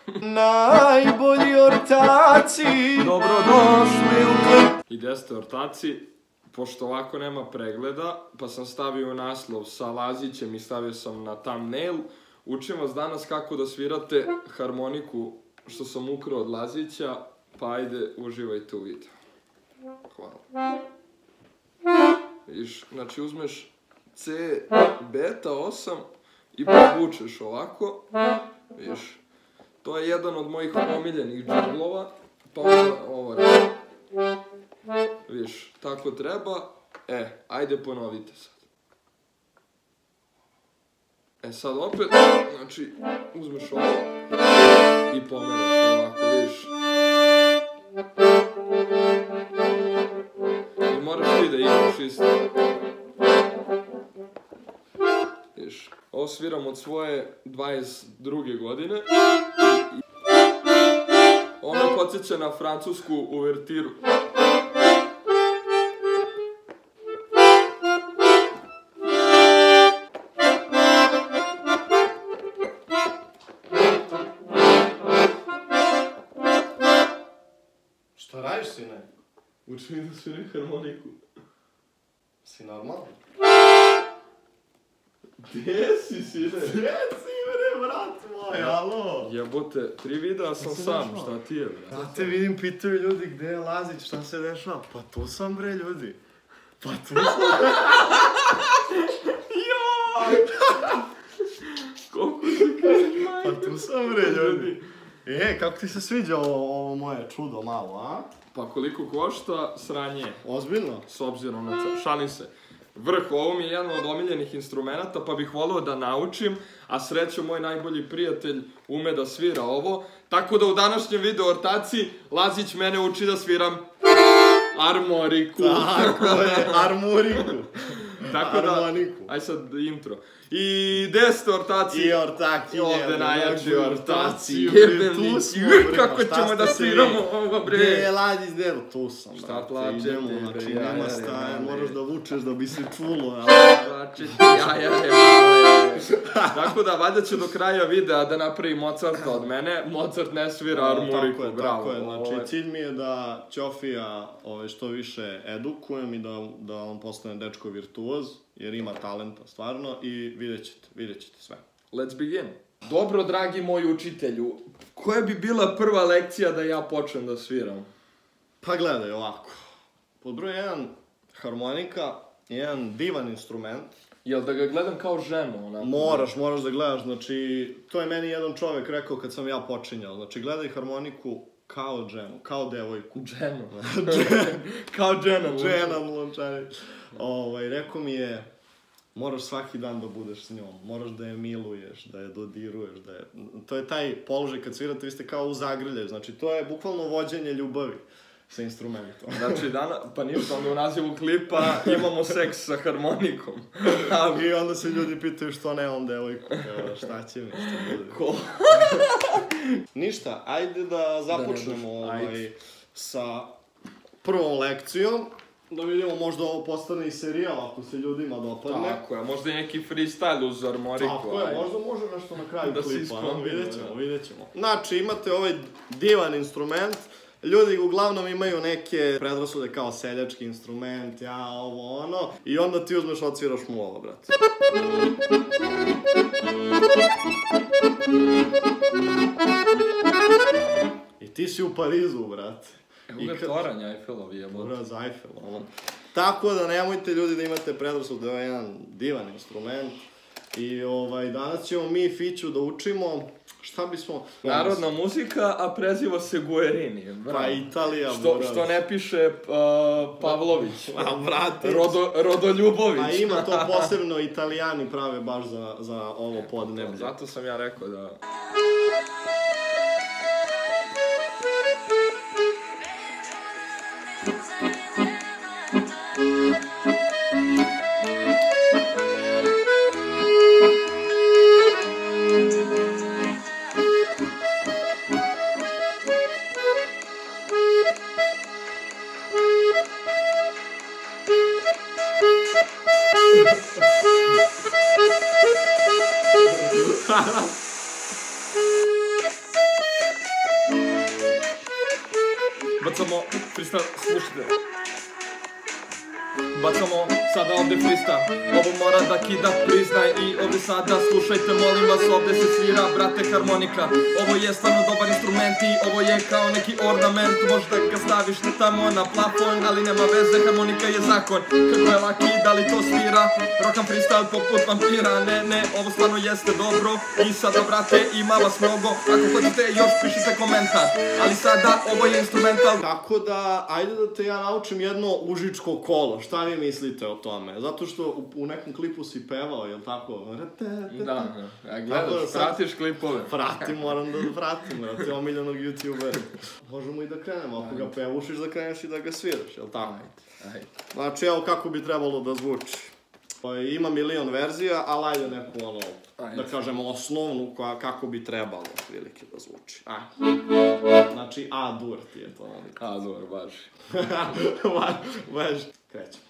Najbolji ortaci dobrodošli u klub. I gde ste ortaci? Pošto ovako nema pregleda, pa sam stavio naslov sa Lazićem i stavio sam na thumbnail. Učim vas danas kako da svirate harmoniku što sam ukrao od Lazića, pa ajde, uživajte u videu. Hvala. Viš, znači uzmeš C, beta 8 i povučeš ovako. Viš, to je jedan od mojih omiljenih džinglova, pa ovo radi. Viš, tako treba. Ajde ponovite sad. Sad opet, znači, uzmeš ovo i pomeraš ovako, viš. I moraš ti da igraš isto. Viš, ovo sviram od svoje 22. godine. Ono me podsjeća na francusku uvertiru. Šta radiš, sine? Učim da sviram harmoniku. Si normalno? Gdje si, sine? Gdje si, bre, brat moj, alo? Jebote, 3 videa sam sam, šta ti je, bre? Da te vidim, pitaju ljudi gde je Lazić, šta se dešava? Pa tu sam, bre, ljudi. Pa tu sam. Joj! Koliko se kažeš, majke? Pa tu sam, bre, ljudi. Kako ti se sviđa ovo moje čudo malo, a? Pa koliko košta, sranje. Ozbiljno? S obzirom na šalim se. Vrh, ovo mi je jedan od omiljenih instrumenta, pa bih voleo da naučim, a srećom moj najbolji prijatelj ume da svira ovo. Tako da u današnjem videu ortaci, Lazić mene uči da sviram armoniku. Tako je, armoniku. Tako da, aj sad intro. I gde ste ortaci? I ortaki, ovde najjači ortaci. Tu smo, bre, kako ćemo da sviramo ovo, bre? Gde je Lazić, gde je? Tu sam, brate. Šta plačete, bre? Znači, nema staje, moraš da vučeš da bi se čulo. Plačete, jajare, male. Tako da, valjda će do kraja videa da napravi Mozarta od mene. Mozart ne svira armoniku, bravo. Tako je, znači cilj mi je da Ćofija što više edukujem i da on postane dečko virtuoz, jer ima talenta stvarno i vidjet ćete sve. Let's begin. Dobro, dragi moji učitelju, koja bi bila prva lekcija da ja počnem da sviram? Pa gledaj ovako. Pod broj 1, harmonika je jedan divan instrument. Jel da ga gledam kao ženu, onako? Moraš da gledaš, znači, to je meni jedan čovek rekao kad sam ja počinjao, znači, gledaj harmoniku kao ženu, kao devojku. Ženu. Kao Džena. Džena Mlončanić. Rekao mi je, moraš svaki dan da budeš s njom, moraš da je miluješ, da je dodiruješ, da je... To je taj položaj kad svirate, vi ste kao u zagrljaju, znači, to je bukvalno vođenje ljubavi sa instrumentom. Znači, pa ništa, onda u nazivu klipa imamo seks sa harmonikom. I onda se ljudi pitaju što nemam devojku, šta će mi, šta bude. Ko? Ništa, ajde da započnemo sa prvom lekcijom. Da vidimo, možda ovo postane i serijal ako se ljudima dopadne. Tako je, možda i neki freestyle uz harmoniku. Tako je, možda može nešto na kraju klipa, vidjet ćemo. Da. Znači, imate ovaj divan instrument. Ljudi uglavnom imaju neke predrasude kao seljački instrument, ovo, ono. I onda ti uzmeš, odsviraš mu ovo, brate. I ti si u Parizu, brate. Evo ga toranj Eiffelov jebote. Dobra, za Eiffelov. Tako da nemojte ljudi da imate predrasud, da je jedan divan instrument. I danas ćemo mi Fiću da učimo, šta bismo... Narodna muzika, a preziva se Guerini. Pa Italija, što ne piše Pavlović. A brate... Rodoljubović. A ima to posebno Italijani prave baš za ovo podneblje. Zato sam ja rekao da... bacamo freestyle, slušajte. Bacamo sada ovde freestyle, ovo mora da kida priznaj i ovde sada slušajte molim vas, ovde se svira brate harmonika. Ovo je stvarno dobar instrument i ovo je kao neki ornament, možda ga staviš tamo na plafon, ali nema veze, harmonika je zakon. Kako je laki, da li to svira, rockam freestyle poput vampira, ne, ovo stvarno jeste dobro. I sada brate ima vas mnogo, ako hoćete još pišite komentar, ali sada ovo je instrumental. Tako da, ajde da te ja naučim jedno užičko kolo, šta vi mislite o tome? Zato što u nekom klipu si pevao, jel tako? Da, gledaš, pratiš klipove. Moram da pratim, brate, omiljenog youtubera. Možemo i da krenemo, ako ga pevušiš da kreneš i da ga sviraš, jel tako? Ajde. Znači, evo kako bi trebalo da zvuči. Ima milion verzija, ali ajde neku ono, da kažemo osnovnu kako bi trebalo prilike da zvuči. Znači, A-dur ti je to. A-dur, baš. Baš, krećemo.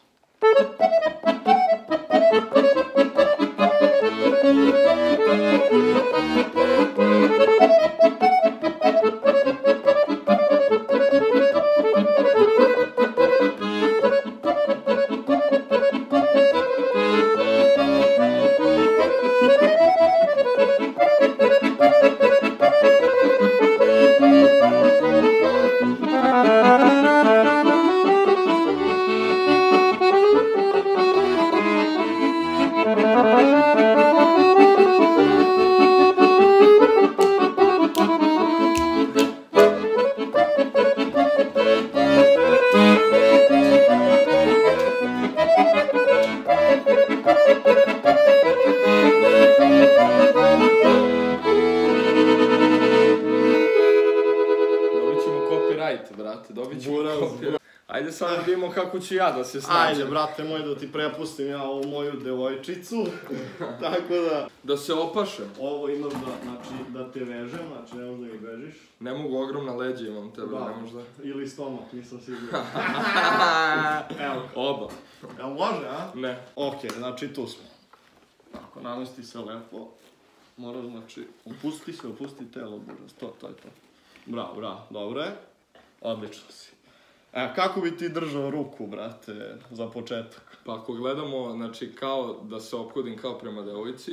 Ajde sad da vidimo kako ću ja da se snađem. Ajde, brate moj, da ti prepustim ja ovu moju devojčicu. Tako da... Da se opašem. Ovo imaš da te vežem, znači ne možeš da mi vežiš. Ne mogu, ogromna leđa imam tebe, ne možeš da... Ili stomak, nisam siguran. Evo. Oba. Jel može, a? Ne. Okej, znači tu smo. Tako, namesti se lepo. Moraš, znači, opusti telo, buraz, to je to. Bravo, dobro je. Odlično si. Kako bi ti držao ruku, brate, za početak? Pa ako gledamo, znači, kao da se ophodim kao prema devojci.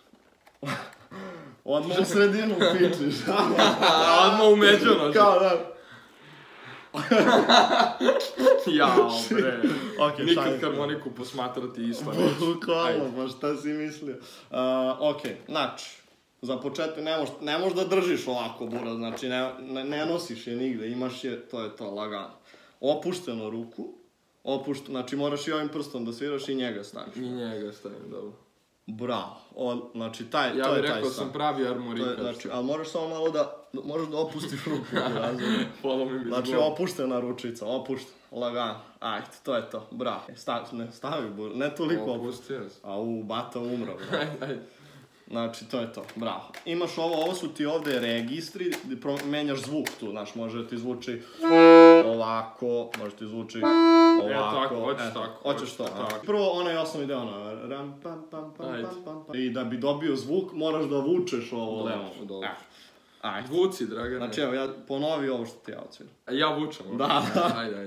Odmah u sredinu pičiš. Odmah u međuno. Kao da. Jao, bre. Nikad harmoniku posmatrati isto neću. Bukvalno, pa šta si mislio? Okej, znači, za početak ne možeš da držiš ovako, buraz, znači ne nosiš je nigde, imaš je, to je to, lagano. Opušteno ruku, znači moraš i ovim prstom da sviraš i njega staviš. I njega stavim, dobro. Bravo, znači to je taj sam. sam. Ja bih rekao sam pravi armorikaš. Znači, ali moraš samo malo možeš da opustiš ruku. Znači, opuštena ručica, lagano. Ajde, to je to, bravo. Stavi, ne toliko opusti. Bata umro, bravo. Ajde. Znači, to je to, bravo. Imaš ovo su ti ovde registri, menjaš zvuk tu, znaš, može da ti zvuči ovako, može ti zvuči ovako. Hoćeš tako. Hoćeš to. Prvo, onaj osnovni deo, ram, pam, pam, pam, pam, pam. I da bi dobio zvuk, moraš da vučeš ovo levo. Dobro. Ajde. Vuci, Dragane. Znači, evo, ja ponovi ovo što ti ja odsviram. Ja vučem. Da. Ajde.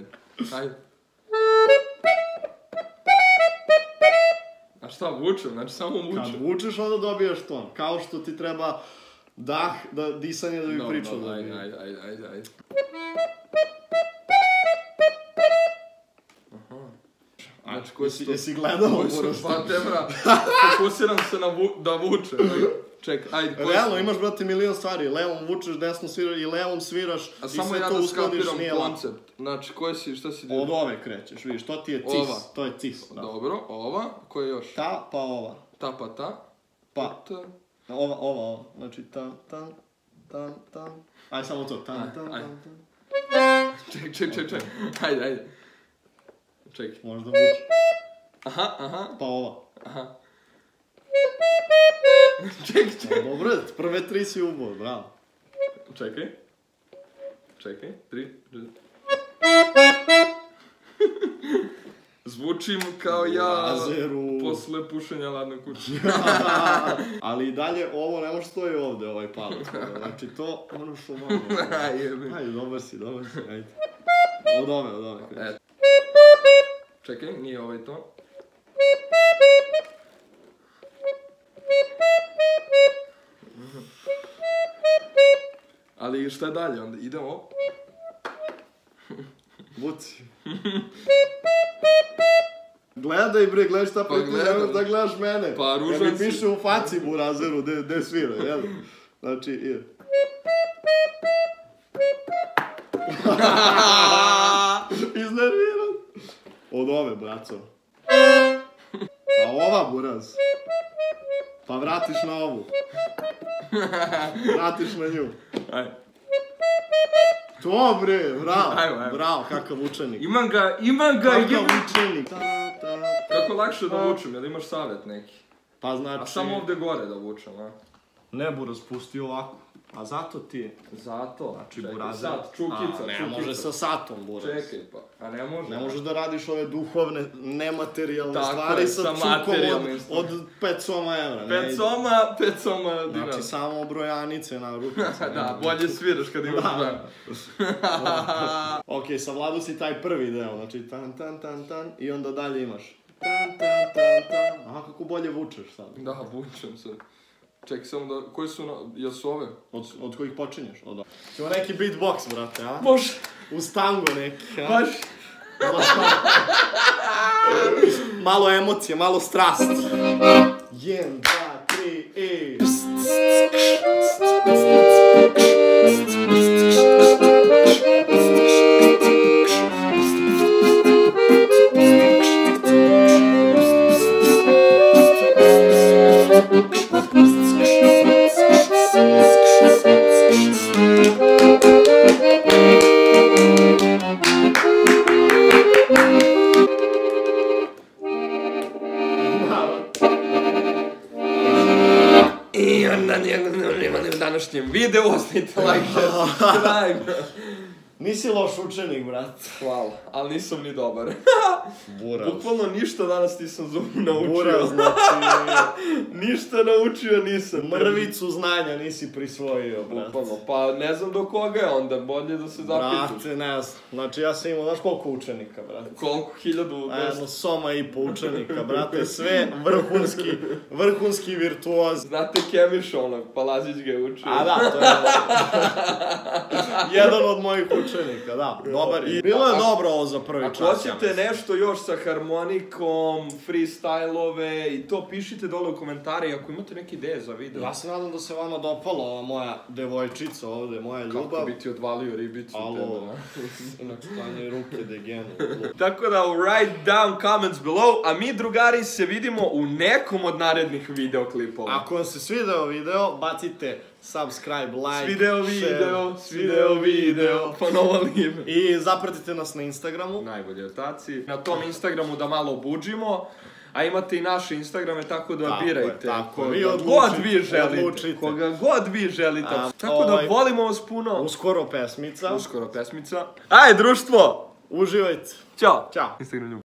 A šta, vučem? Znači, samo vučem. Kad vučeš, onda dobijaš ton. Kao što ti treba disanje da bi pričao. Ajde. Znači, jesi gledao? Pa tebra, fokusiram se da vučem. Čekaj, ajde. Realno, imaš, brate, milion stvari. Levom vučeš, desno sviraš i levom sviraš. A samo ja da skapiram koncept. Znači, šta si... Od ove krećeš, vidiš, to ti je cis. To je cis. Dobro, ova, koja je još? Ta, pa ova. Ta, pa ta. Pa. Ova. Znači, tam. Ajde, samo to. Tam. Čekaj. Ajde. Čekaj. Možeš da vučeš. Aha. Pa ova. Aha. Čekaj. Dobro, prve tri si ubo, bravo. Čekaj, 3. Zvučim kao ja posle pušenja ladnog kuća. Ali i dalje, ovo ne može stoji ovde, ovaj palet. Znači to, ono što malo. Ajde, dobar si, ajde. Od ove kreći. Čekaj, nije ovaj ton. Ali šta dalje onda? Idemo. Buci. Gledaj bre, gledaj šta pa ti nemaš da gledaš mene. Pa ružan si. Ja mi piše u faci burazeru, gde svira, jel? Znači, ide. Iznerviran. Od ove, braco. A ova buraz. Pa vratiš na ovu. Vratiš na nju. Ajde. To bre, bravo. Ajmo. Bravo, kakav učenik. Imam ga. Kakav učenik. Kako lakše da vučem, jel imaš savjet neki? Pa znači... A samo ovde gore da vučem, a? Ne buraz, pusti ovako. A zato ti... Zato? Znači čekaj, burazer... Sad, čukica. Ne može sa satom buraz. Čekaj pa, a ne može? Ne možeš da radiš ove duhovne, nematerijalne tako stvari je, sa sa čukom materijalnim od 5 soma evra. 5 soma dinara. Znači samo brojanice na rukice. Da, bolje sviraš kad imaš broj. Ok, savladao si taj prvi deo, znači tan tan tan tan i onda dalje imaš tan tan tan tan. Aha, kako bolje vučeš sad. Da, vučem se. Čekaj samo da, koji su, jesu ove? Od kojih počinješ? Ćemo neki beatbox, brate, a? Može. Uz tango neki, a? Baš. Malo emocije, malo strast. 1, 2, 3, i... I onda u današnjem videu ostavite like, subscribe. Nisi loš učenik, brat. Hvala, ali nisam ni dobar. Buraz. Bukvalno ništa danas nisam naučio. Buraz, znači... Ništa naučio nisam. Mrvicu znanja nisi prisvojio, brat. Bukvalno, pa ne znam do koga je onda, bolje da se zapitaš. Brate, ne znam. Znači ja sam imao, znaš koliko učenika, brate? Koliko? 1200? Jedno soma i po učenika, brate. Sve vrhunski virtuoz. Znate Kemiš onog, Palazić ga je učio. A da, to je jedan od mojih učenika, da. Dobar je. Bilo je dobro ovo za prvi čas. Ako hoćete nešto još sa harmonikom, freestyle-ove i to pišite dole u komentare i ako imate neke ideje za video. Ja se nadam da se vama dopala ova moja devojčica ovde, moja ljubav. Kako bi ti odvalio ribicu Alo, tebe, stanje ruke degenu. Tako da write down comments below, a mi drugari se vidimo u nekom od narednih videoklipova. Ako vam se svideo video, bacite subscribe, like, Svideo video, ponovali ime. I zapratite nas na Instagramu. Najbolje otaci. Na tom Instagramu da malo buđimo, a imate i naše Instagrame, tako da birajte. Tako, koga god vi želite. Tako da volimo vas puno. Uskoro pesmica. Ajde, društvo! Uživajte. Ćao. Ćao. Instagram ljubav.